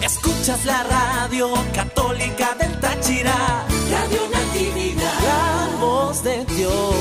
Escuchas la radio católica del Táchira, Radio Natividad, la voz de Dios.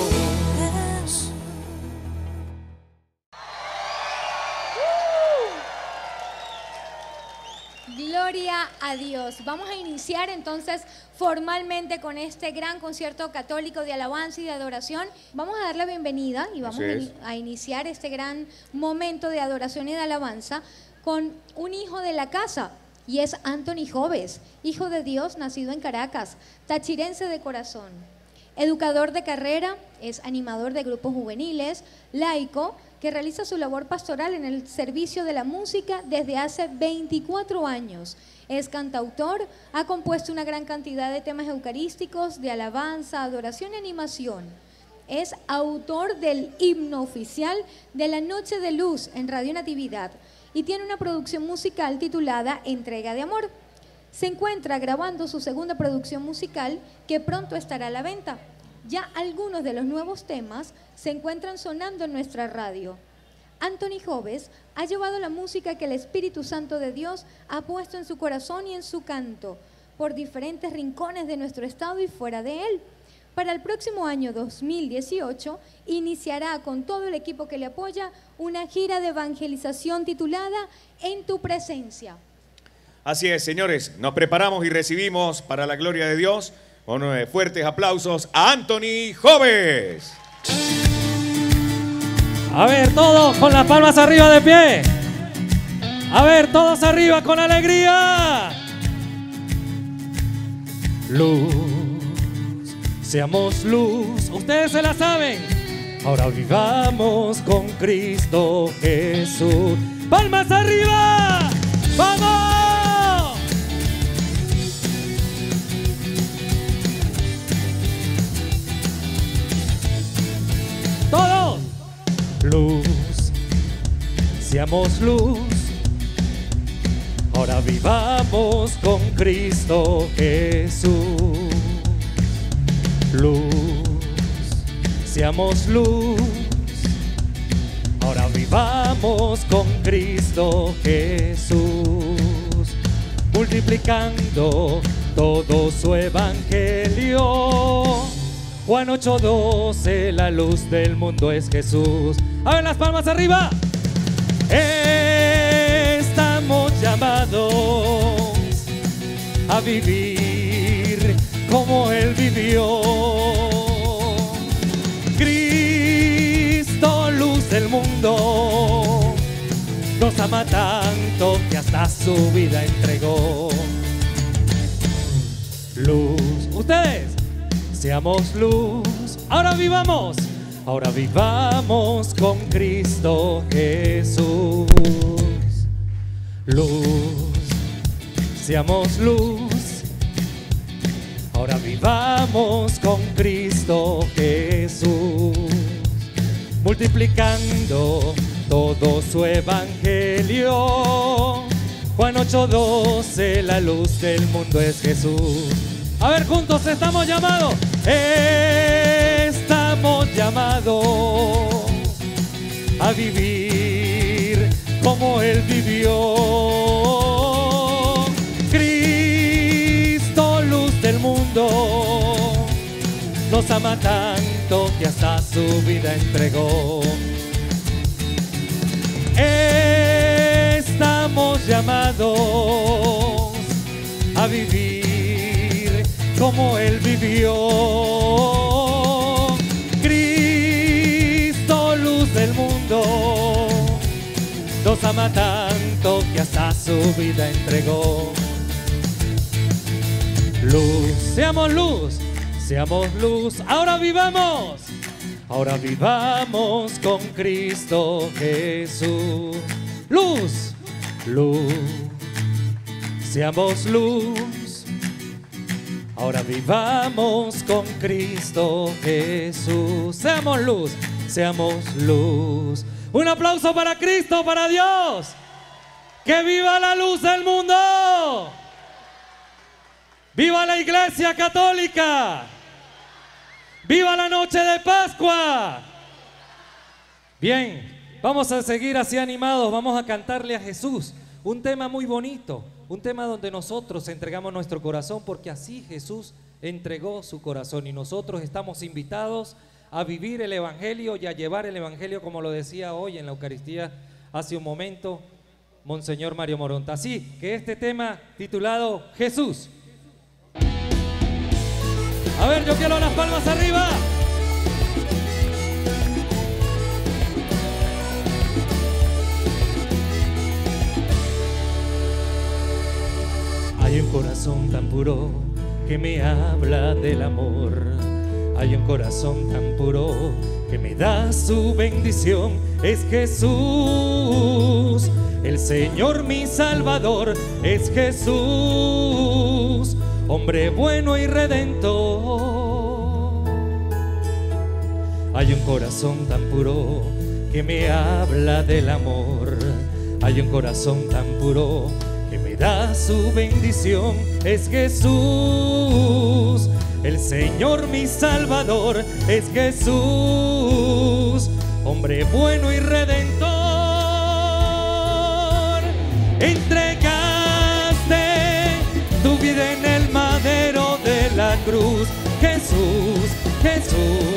Gloria a Dios. Vamos a iniciar entonces formalmente con este gran concierto católico de alabanza y de adoración. Vamos a dar la bienvenida y vamos a iniciar este gran momento de adoración y de alabanza con un hijo de la casa, y es Anthony Joves, hijo de Dios, nacido en Caracas, tachirense de corazón, educador de carrera, es animador de grupos juveniles, laico, que realiza su labor pastoral en el servicio de la música desde hace 24 años. Es cantautor, ha compuesto una gran cantidad de temas eucarísticos, de alabanza, adoración y animación. Es autor del himno oficial de la Noche de Luz en Radio Natividad y tiene una producción musical titulada Entrega de Amor. Se encuentra grabando su segunda producción musical que pronto estará a la venta. Ya algunos de los nuevos temas se encuentran sonando en nuestra radio. Anthony Joves ha llevado la música que el Espíritu Santo de Dios ha puesto en su corazón y en su canto por diferentes rincones de nuestro estado y fuera de él. Para el próximo año 2018 iniciará con todo el equipo que le apoya una gira de evangelización titulada En tu presencia. Así es, señores, nos preparamos y recibimos para la gloria de Dios con fuertes aplausos a Anthony Joves. A ver, todos con las palmas arriba de pie. A ver, todos arriba con alegría. Luz, seamos luz. Ustedes se la saben. Ahora vivamos con Cristo Jesús. ¡Palmas arriba! ¡Vamos! ¡Todos! Luz, seamos luz. Ahora vivamos con Cristo Jesús. Luz, seamos luz. Ahora vivamos con Cristo Jesús, multiplicando todo su evangelio. Juan 8:12, la luz del mundo es Jesús. A ver, las palmas arriba. Estamos llamados a vivir como Él vivió. Cristo, luz del mundo, nos ama tanto que hasta su vida entregó. Luz, ustedes, seamos luz. Ahora vivamos con Cristo Jesús. Luz, seamos luz. Ahora vivamos con Cristo Jesús, multiplicando todo su evangelio. Juan 8:12, la luz del mundo es Jesús. A ver, juntos estamos llamados. Estamos llamados a vivir como Él vivió. Cristo, luz del mundo, nos ama tanto que hasta su vida entregó. Estamos llamados a vivir como Él vivió. Cristo, luz del mundo, nos ama tanto que hasta su vida entregó. Luz, seamos luz, seamos luz. Ahora vivamos con Cristo Jesús. Luz, luz, seamos luz. Ahora vivamos con Cristo Jesús. Seamos luz, seamos luz. Un aplauso para Cristo, para Dios. ¡Que viva la luz del mundo! ¡Viva la Iglesia Católica! ¡Viva la noche de Pascua! Bien, vamos a seguir así animados. Vamos a cantarle a Jesús Un tema muy bonito, un tema donde nosotros entregamos nuestro corazón, porque así Jesús entregó su corazón y nosotros estamos invitados a vivir el Evangelio y a llevar el Evangelio, como lo decía hoy en la Eucaristía hace un momento Monseñor Mario Moronta. Así que este tema titulado Jesús. A ver, yo quiero las palmas arriba. Hay un corazón tan puro que me habla del amor. Hay un corazón tan puro que me da su bendición. Es Jesús, el Señor mi Salvador. Es Jesús, hombre bueno y redentor. Hay un corazón tan puro que me habla del amor. Hay un corazón tan puro que me da su bendición. Es Jesús, el Señor mi Salvador. Es Jesús, hombre bueno y redentor. Entregaste tu vida en el madero de la cruz. Jesús, Jesús.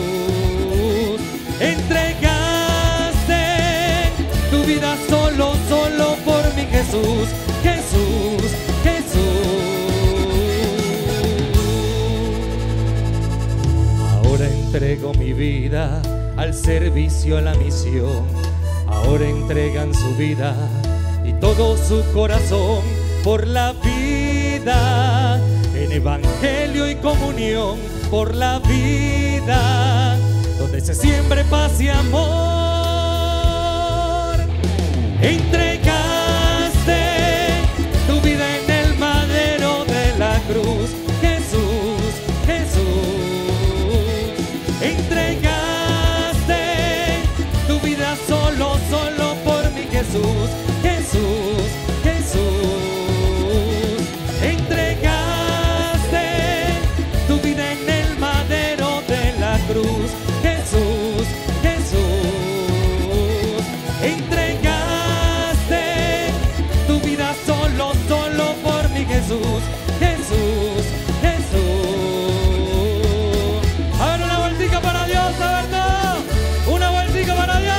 Entregaste tu vida solo, solo por mi Jesús. Jesús, Jesús. Ahora entrego mi vida al servicio, a la misión. Ahora entregan su vida y todo su corazón por la vida, en evangelio y comunión, por la vida, donde se siembre paz y amor. Entregaste tu vida en el madero de la cruz. Jesús, Jesús. Entregaste tu vida solo, solo por mi Jesús. Jesús, Jesús. Entregaste tu vida en el madero de la cruz. Jesús, Jesús. Entregaste tu vida solo, solo por mi Jesús. Jesús, Jesús. A ver, una vueltica para Dios, a ver todo. Una vueltica para Dios.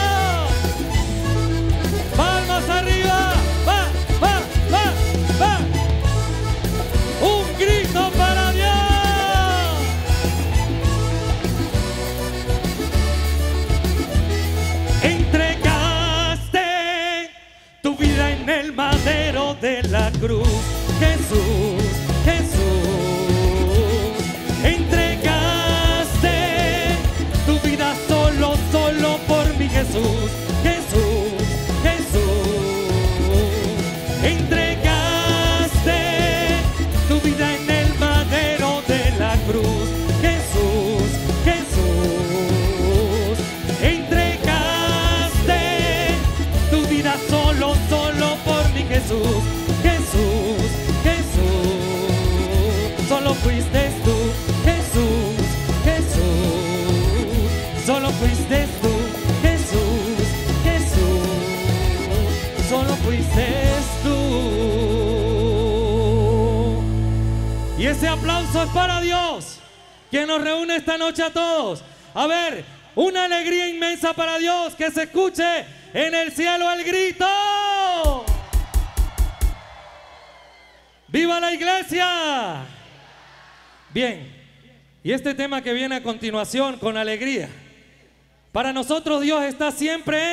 Palmas arriba. Va, va, va, va. Un grito para Dios. Entregaste tu vida en el madero de la cruz. Jesús, Jesús. Entregaste tu vida solo, solo por mi Jesús. Jesús, Jesús. Entregaste tu vida en el madero de la cruz. Jesús, Jesús. Entregaste tu vida solo, solo por mi Jesús. Jesús, Jesús. Solo fuiste tú, Jesús, Jesús. Solo fuiste tú, Jesús, Jesús. Solo fuiste tú. Y ese aplauso es para Dios, que nos reúne esta noche a todos. A ver, una alegría inmensa para Dios, que se escuche en el cielo el grito. ¡Viva la iglesia! Bien, y este tema que viene a continuación, con alegría. Para nosotros Dios está siempre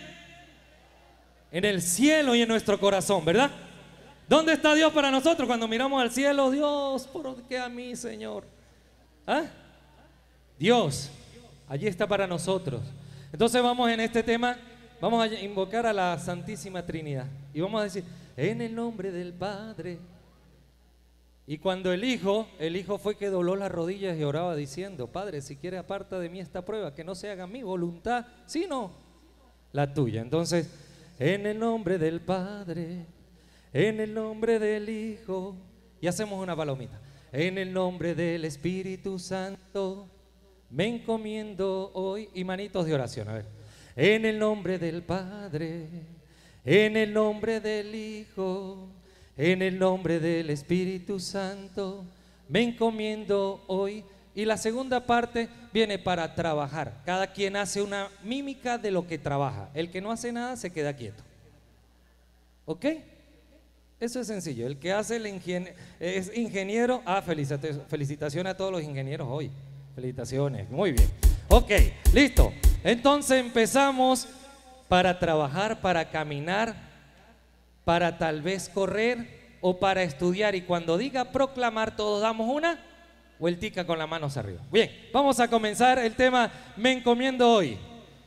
en el cielo y en nuestro corazón, ¿verdad? ¿Dónde está Dios para nosotros cuando miramos al cielo? Dios, ¿por qué a mí, Señor? ¿Ah? Dios, allí está para nosotros. Entonces vamos en este tema, vamos a invocar a la Santísima Trinidad. Y vamos a decir, en el nombre del Padre. Y cuando el Hijo fue que dobló las rodillas y oraba diciendo, Padre, si quiere aparta de mí esta prueba, que no se haga mi voluntad, sino la tuya. Entonces, en el nombre del Padre, en el nombre del Hijo, y hacemos una palomita. En el nombre del Espíritu Santo, me encomiendo hoy, y manitos de oración, a ver. En el nombre del Padre, En el nombre del Hijo, en el nombre del Espíritu Santo, me encomiendo hoy. Y la segunda parte viene para trabajar. Cada quien hace una mímica de lo que trabaja. El que no hace nada se queda quieto. ¿Ok? Eso es sencillo. El que hace es ingeniero. Felicitaciones a todos los ingenieros hoy. Felicitaciones. Muy bien. Ok, listo. Entonces empezamos para trabajar, para caminar, para tal vez correr o para estudiar. Y cuando diga proclamar, todos damos una vueltica con las manos arriba. Bien, vamos a comenzar el tema Me encomiendo hoy.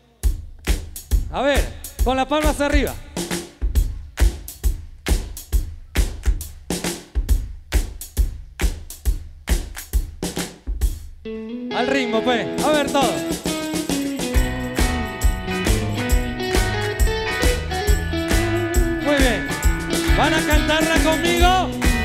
A ver, con las palmas arriba. Al ritmo, pues. A ver todo. Muy bien. ¿Van a cantarla conmigo?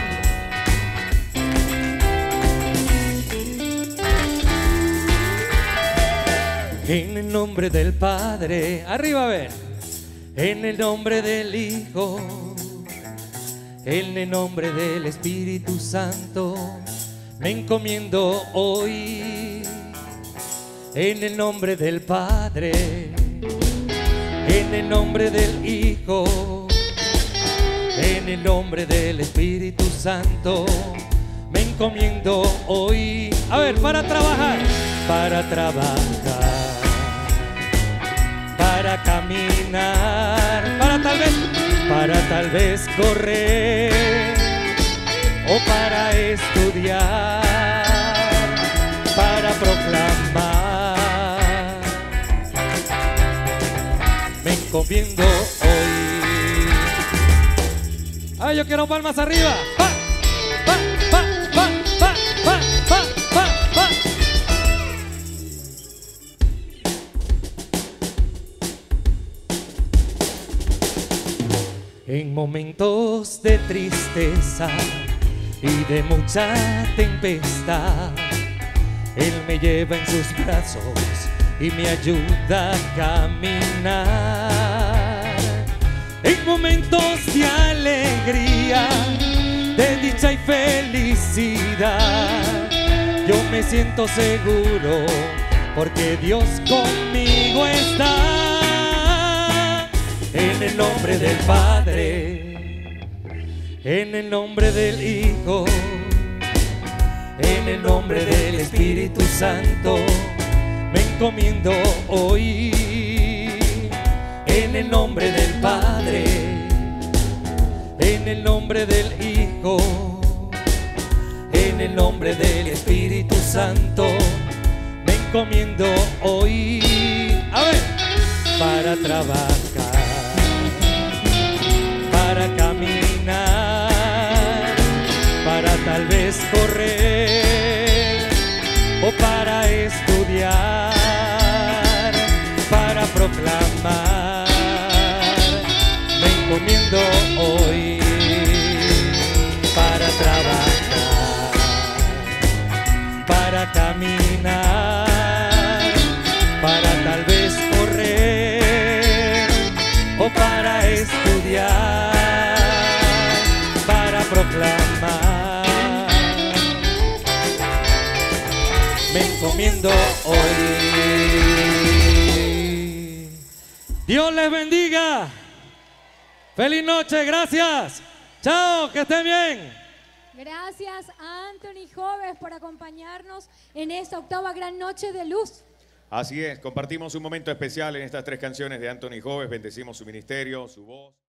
En el nombre del Padre, arriba a ver. En el nombre del Hijo, en el nombre del Espíritu Santo, me encomiendo hoy. En el nombre del Padre, en el nombre del Hijo, en el nombre del Espíritu Santo, me encomiendo hoy. A ver, para trabajar, para caminar, para tal vez correr o para estudiar, para proclamar, me encomiendo hoy. Ay, yo quiero palmas arriba. ¡Pa! ¡Pa! ¡Pa! ¡Pa! ¡Pa! ¡Pa! ¡Pa! ¡Pa! ¡Pa! En momentos de tristeza y de mucha tempestad, Él me lleva en sus brazos y me ayuda a caminar. En momentos de alegría, de dicha y felicidad, yo me siento seguro porque Dios conmigo está. En el nombre del Padre, en el nombre del Hijo, en el nombre del Espíritu Santo, me encomiendo hoy. En el nombre del Padre, en el nombre del Hijo, en el nombre del Espíritu Santo, me encomiendo hoy. A ver, para trabajar, para caminar, para tal vez correr o para estudiar, para proclamar, me encomiendo hoy. Para trabajar, para caminar, para tal vez correr o para estudiar, para proclamar, me encomiendo hoy. Dios les bendiga. Feliz noche, gracias. Chao, que estén bien. Gracias a Anthony Joves por acompañarnos en esta octava gran noche de luz. Así es, compartimos un momento especial en estas 3 canciones de Anthony Joves, bendecimos su ministerio, su voz.